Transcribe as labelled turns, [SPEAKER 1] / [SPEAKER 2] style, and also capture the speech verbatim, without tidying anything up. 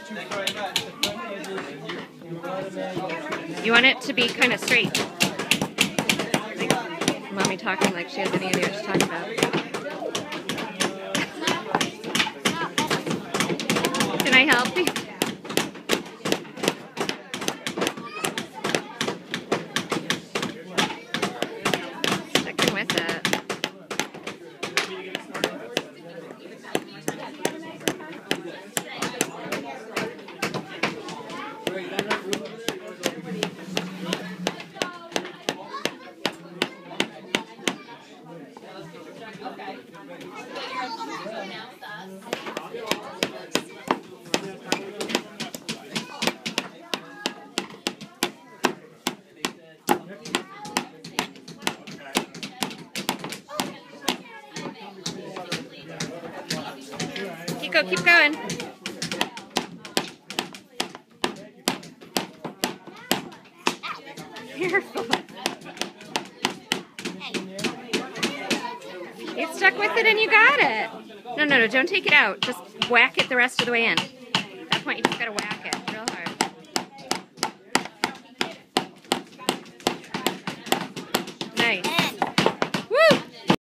[SPEAKER 1] You want it to be kind of straight. Like, mommy talking like she has any idea what she's talking about. Can I help you? Sticking with it. Keep go, keep going. Careful. You stuck with it and you got it. No, no, no, don't take it out. Just whack it the rest of the way in. At that point, you just gotta whack it.